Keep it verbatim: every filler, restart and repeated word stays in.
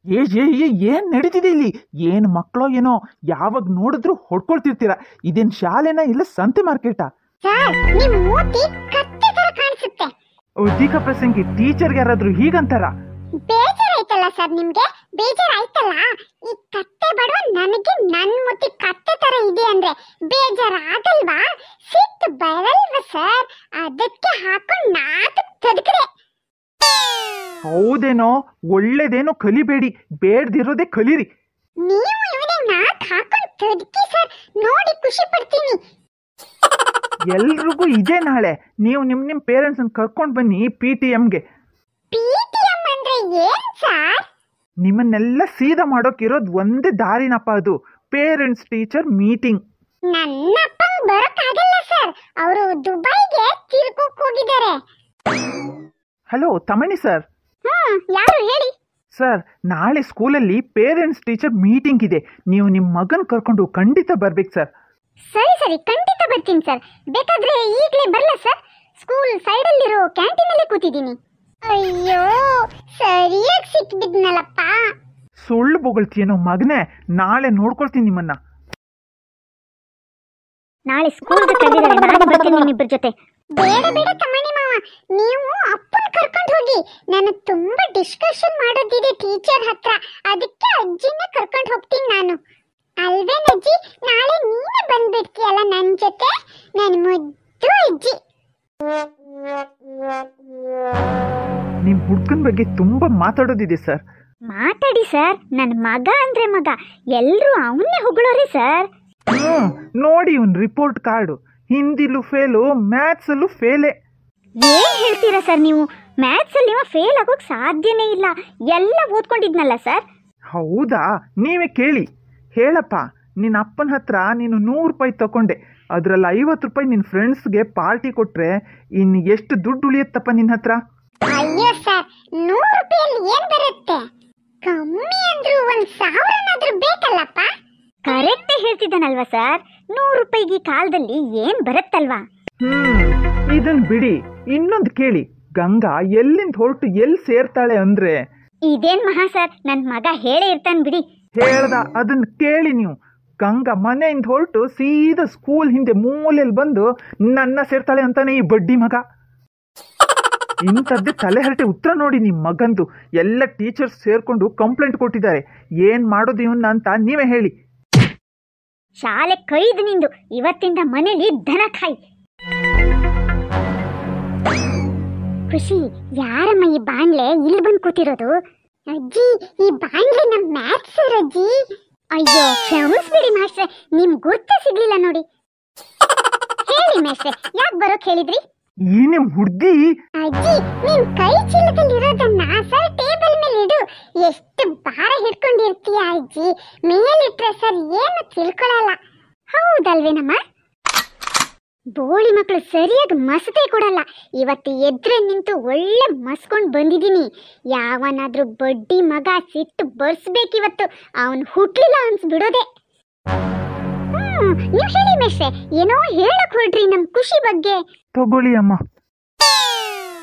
ಏ ಏ ಏ ಏನ್ ನಡೀತಿದೆ ಇಲ್ಲಿ? ಏನ್ ಮಕ್ಕಳೋ ಏನೋ, ಯಾವಾಗ ನೋಡಿದ್ರು ಹೊಡ್ಕೊಳ್ತಿರ್ತೀರಾ. ಇದೇನ್ ಶಾಲೆನಾ ಇಲ್ಲ ಸಂತೆ ಮಾರ್ಕೆಟಾ? ದೀಕ ಪ್ರಸಂಗಿ ಟೀಚರ್ಗೆ ಯಾರಾದ್ರೂ ಹೀಗಂತಾರ? ಬೇಜಾರಾಯ್ತಲ್ಲ ಸರ್ ನಿಮ್ಗೆ? ಬೇಜಾರಾಯ್ತಲ್ಲ? ಈ ಕತ್ತೆ ಬಡವ ನನಗೆ ನನ್ ಮುತ್ತಿ ಕತ್ತೆ ತರ ಇದೆ ಅಂದ್ರೆ ಬೇಜಾರಾಗಲ್ವಾ? ಸಿಟ್ಟು ಬರಲ್ವಾ ಸರ್? ಅದಕ್ಕೆ ಹಾಕೊಂಡು ನಾಟಕ ತದಕ್ರೆ. ಹೌದೇನೋ, ಒಳ್ಳೇದೇನೋ ಕಲಿಬೇಡಿ, ಬೇಡ್ದಿರೋದೇ ಕಲೀರಿ. ನೀವು ಇವನೇ ನಾಟಕ ಹಾಕೊಂಡು ತದಕಿ ಸರ್, ನೋಡಿ ಖುಷಿ ಪಡ್ತೀನಿ. ಎಲ್ರಿಗೂ ಇದೇ ನಾಳೆ. ನೀವು ನಿಮ್ ನಿಮ್ ಪೇರೆಂಟ್ಸ್ ಕರ್ಕೊಂಡ್ ಬನ್ನಿ ಪಿ ಟಿ ಎಂಗೆ. ಪಿ ಟಿ ಎಂ ಅಂದ್ರೆ ಏನ್ ಸರ್? ನಿಮ್ಮನ್ನೆಲ್ಲ ಸೀದಾ ಮಾಡೋಕ್ ಇರೋದು ಒಂದೇ ದಾರಿನಪ್ಪ, ಅದು ಪೇರೆಂಟ್ಸ್ ಟೀಚರ್ ಮೀಟಿಂಗ್. ನನ್ನ ಅಪ್ಪ ಬರೋಕ್ಕಾಗಲ್ಲ ಸರ್, ಅವರು ದುಬೈಗೆ ತಿರ್ಗೋಕ್ ಹೋಗಿದ್ದಾರೆ. Hello ತಮಣಿ sir. ಹ್ಮ್, ಯಾರು ಹೇಳಿ ಸರ್, ನಾಳೆ ಸ್ಕೂಲಲ್ಲಿ ಪೇರೆಂಟ್ಸ್ ಟೀಚರ್ ಮೀಟಿಂಗ್ ಇದೆ. ನೀವು ನಿಮ್ಮ ಮಗನ್ ಕರ್ಕೊಂಡು ಖಂಡಿತ ಬರ್ಬೇಕು ಸರ್. ಸರಿ ಸರಿ, ಖಂಡಿತ ಬರ್ತೀನಿ ಸರ್. ಬೇಕಾದ್ರೆ ಈಗಲೇ ಬರಲ್ಲ ಸರ್? ಸ್ಕೂಲ್ ಸೈಡಲ್ಲಿರೋ ಕ್ಯಾಂಟೀನಲ್ಲೇ ಕೂತಿದ್ದೀನಿ. ಅಯ್ಯೋ, ಸರಿಯಾಗಿ ಸಿಕ್ಬಿದ್ನಲ್ಲಪ್ಪ. ಸುಳ್ಳು ಬೊಗಳ್ತೀಯೇನೋ ಮಗನೇ, ನಾಳೆ ನೋಡ್ಕೊಳ್ತೀನಿ ನಿಮ್ಮನ್ನ. ನಾಳೆ ಸ್ಕೂಲ್ಗೆ ಕರೆದಿದ್ದಾರೆ, ನಾನು ಬರ್ತೀನಿ ನಿಮ್ಮಿಬ್ಬರ ಜೊತೆ. ಬೇಡ ಬೇಡ ತಮ್ಮನಿ ಮಾವ, ನೀವು ಅಪ್ಪನ ಕರ್ಕೊಂಡು ಹೋಗಿ. ನಾನು ತುಂಬಾ ಡಿಸ್ಕಷನ್ ಮಾಡೋದಿದೆ ಟೀಚರ್ ಹತ್ರ, ಅದಕ್ಕೆ ಅಜ್ಜಿನ ಕರ್ಕೊಂಡು ಹೋಗ್ತೀನಿ ನಾನು. ಅಲ್ವೇನ ಅಜ್ಜಿ? ನಾಳೆ ನೀನೇ ಬಂದ್ಬಿಡ್ತೀಯಲ್ಲ ನನ್ನ ಜೊತೆ, ನನ್ನ ಮುದ್ದು ಅಜ್ಜಿ. ನಿಮ್ ಹುಡ್ಗನ್ ಬಗ್ಗೆ ತುಂಬಾ ಮಾತಾಡೋದಿದೆ ಸರ್. ಮಾತಾಡಿ ಸರ್, ನನ್ನ ಮಗ ಅಂದ್ರೆ ಮಗ, ಎಲ್ಲರೂ ಅವನ್ನೇ ಹೊಗಳೋರಿ ಸರ್. ಹ್ಮ್, ನೋಡಿ ಇವ್ನ್ ರಿಪೋರ್ಟ್ ಕಾರ್ಡು, ಹಿಂದಿಲೂ ಫೇಲು, ಮ್ಯಾಥ್ಸ್ ಅಲ್ಲೂ ಫೇಲೇ. ಏನ್ ಹೇಳ್ತೀರಾ ಸರ್ ನೀವು? ಮ್ಯಾಥ್ಸ್ ಅಲ್ಲಿ ಫೇಲ್ ಆಗೋಕ್ ಸಾಧ್ಯನೇ ಇಲ್ಲ, ಎಲ್ಲ ಓದ್ಕೊಂಡಿದ್ನಲ್ಲ ಸರ್. ಹೌದಾ? ನೀವೇ ಕೇಳಿ. ಹೇಳಪ್ಪ, ನಿನ್ನ ಅಪ್ಪನ ಹತ್ರ ನೀನು ನೂರು ರೂಪಾಯಿ ತಗೊಂಡೆ, ಅದ್ರಲ್ಲಿ ಐವತ್ತು ರೂಪಾಯಿ ನಿನ್ನ ಫ್ರೆಂಡ್ಸ್ಗೆ ಪಾರ್ಟಿ ಕೊಟ್ರೆ ಇನ್ನು ಎಷ್ಟು ದುಡ್ಡು ಉಳಿಯುತ್ತಪ್ಪ ನಿನ್ನ ಹತ್ರ? ಅಯ್ಯೋ ಸರ್, ನೂರು ರೂಪಾಯಲ್ಲಿ ಏನ್ ಬರುತ್ತೆ? ಕಮ್ಮಿ ಅಂದ್ರೂ ಒಂದ್ ಸಾವಿರನಾದ್ರೂ ಬೇಕಲ್ಲಪ್ಪ. Correct ಹೇಳ್ತಿದ್ದಾನಲ್ವಾ sir? ನೂರು ರೂಪಾಯಿಗೆ ಕಾಲದಲ್ಲಿ ಏನ್ ಬರುತ್ತಲ್ವಾ? ಹ್ಮ್, ಇದನ್ ಬಿಡಿ. ಇನ್ನೊಂದು ಕೇಳಿ, ಗಂಗಾ ಎಲ್ಲಿಂದ ಹೊರಟು ಎಲ್ಲಿ ಸೇರ್ತಾಳೆ ಅಂದ್ರೆ? ಇದೇನ್ ಮಹಾ ಸರ್, ನನ್ ಮಗ ಹೇಳೇ ಇರ್ತಾನೆ ಬಿಡಿ. ಹೇಳ್ದ, ಅದನ್ನ ಕೇಳಿ ನೀವು. ಗಂಗಾ ಮನೆಯಿಂದ ಹೊರಟು ಸೀದಾ ಸ್ಕೂಲ್ ಹಿಂದೆ ಮೂಲೆಯಲ್ಲಿ ಬಂದು ನನ್ನ ಸೇರ್ತಾಳೆ ಅಂತಾನೆ ಈ ಬಡ್ಡಿ ಮಗ. ಇಂಥದ್ದೇ ತಲೆ ಹರಟೆ ಉತ್ತರ ನೋಡಿ ನಿಮ್ ಮಗಂದು. ಎಲ್ಲ ಟೀಚರ್ಸ್ ಸೇರ್ಕೊಂಡು ಕಂಪ್ಲೇಂಟ್ ಕೊಟ್ಟಿದ್ದಾರೆ. ಏನ್ ಮಾಡೋದು ಇವನ್ನ ಅಂತ ನೀವೇ ಹೇಳಿ. ಶಾಲೆ ಕೈದು ನಿಂದು, ಇವತ್ತಿಂದ ಮನೇಲಿ ದನ ಕಾಯಿ. ಖುಷಿ, ಯಾರಮ್ಮ ಈ ಬಾಣ್ಲೆ ಇಲ್ಲಿ ಬಂದು ಕೂತಿರೋದು? ಅಜ್ಜಿ, ಈ ಬಾಣ್ಲೆ ನಮ್ ಮ್ಯಾಥ್ಸ್ ಸರ್ ಅಜ್ಜಿ. ಅಯ್ಯೋ, ಕ್ಷಮಿಸ್ಬಿಡಿ ಮಾಸ್ಟ್ರೆ, ನಿಮ್ ಗುರ್ತ ಸಿಗ್ಲಿಲ್ಲ ನೋಡಿ. ಹೇಳಿ ಮಾಸ್ಟ್ರೆ, ಯಾಕೆ ಬರೋಕ್ ಹೇಳಿದ್ರಿ? ಈ ನಿಮ್ ಹುಡ್ಗಿ. ಅಜ್ಜಿ, ನಿಮ್ ಕೈ ಚೀಲದಲ್ಲಿ ಇರೋದನ್ನ ಸರ್ ಟೇಬಲ್ ಮೇಲೆ ಇಡು. ಎಷ್ಟು ಭಾರ ಹಿಡ್ಕೊಂಡಿರ್ತೀಯ ಅಜ್ಜಿ, ಮೇಲಿಟ್ರೆ ಸರ್ ಏನು ತಿಳ್ಕೊಳಲ್ಲ. ಹೌದಲ್ವೇನಮ್ಮ? ಬೋಳಿ ಮಕ್ಕಳು ಸರಿಯಾಗಿ ಮಸತೆ ಕೊಡಲ್ಲ. ಇವತ್ತು ಎದ್ರೆ ನಿಂತು ಒಳ್ಳೆ ಮಸ್ಕೊಂಡ್ ಬಂದಿದ್ದೀನಿ. ಯಾವನಾದ್ರೂ ಬಡ್ಡಿ ಮಗ ಸಿಟ್ಟು ಬರ್ಸ್ಬೇಕಿವತ್ತು, ಅವನ್ ಹುಟ್ಲಿಲ್ಲ ಅನ್ಸ್ಬಿಡೋದೆ. ಹ್ಮ್, ನೀವ್ ಹೇಳಿ ಮೇಷ್ರೆ, ಏನೋ ಹೇಳಕ್ ಹೊರಟ್ರಿ ನಮ್ ಖುಷಿ ಬಗ್ಗೆ. ತಗೊಳ್ಳಿ ಅಮ್ಮ.